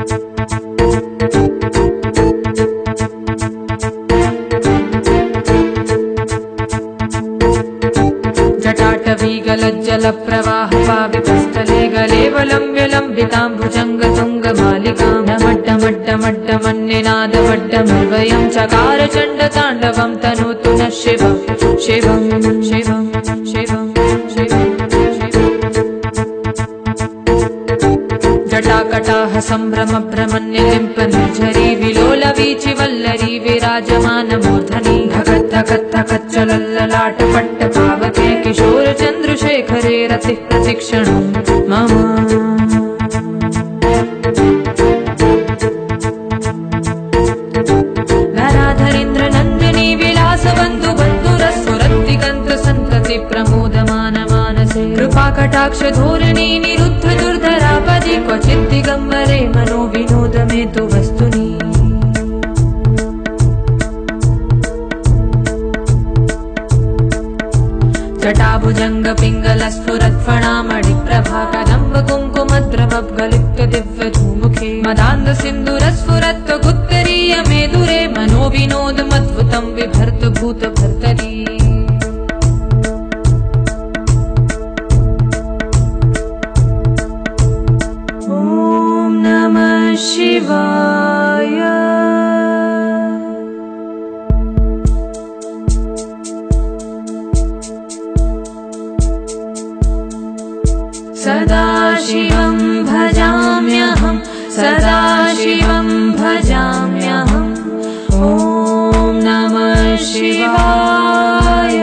जटाटवीगलज्जलप्रवाह पावितस्थले गलेवलम्ब्य लम्बिताम्बुजङ्गतुङ्गमालिकां डमड्डमड्डमड्डमन्निनादवड्डमर्वयं चकार चण्डताण्डवं तनोतु नः शिवं शिवं शिवं शिवं शिवं जटाकटाह सम्भ्रम भ्रमन्यलिम्प निर्झरी विलोलवीचि वल्लरी विराजमानमूर्धनि धगत् धगत् धगच्चलल्ललाट पट्ट पावके किशोर चन्द्रशेखरे रतिः प्रतिक्षणं मम धराधरेन्द्र नन्दिनी विलासबन्धु बन्धुरस्फुरद्दिगन्त सन्तति प्रमोदमान मानसे कृपाकटाक्ष धोरणी निरुद्ध दुर्धरापदि क्वचित् दिगम्बरे मनो विनोदमेतु वस्तुनि जटाभुजंग पिंगल स्फुरत्फणामणि प्रभा कदम्ब कुङ्कुमद्रवगलिप्त दिव्य धूमुखे मदान्ध सिन्दूर स्फुरत्व गुत्तरीय मेदुरे मनो विनोद मद्भुतं विभर्त भूत भर्तरी ॐ नमः शिवाय। सदाशिवं भजाम्यहं सदाशिवं भजाम्यहम् ॐ नमः शिवाय।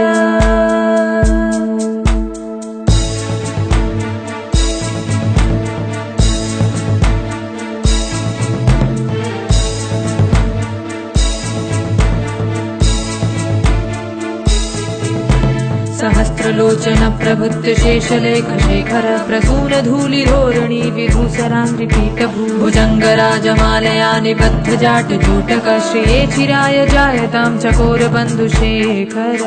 सहस्रलोचन प्रभुत्त शेषलेख शेखर प्रसून धूलि धोरणी विधूसराङ्घ्रिपीठ भुजङ्गराजमालया निबद्ध जाट जूटक श्रिये चिराय जायतां चकोर बन्धुशेखर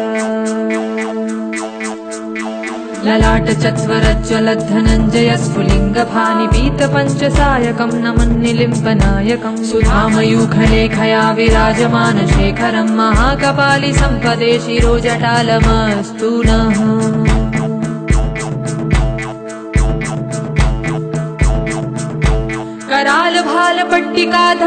ललाट चत्वरज्ज्वलद्धनञ्जय स्फुलिङ्गफानि पीत पञ्चसायकं नमन्निलिम्बनायकं सुधामयूखलेखया विराजमान शेखरं महाकपालि सम्पदे शिरोजटालमस्तु नः। कराल भाल पट्टिका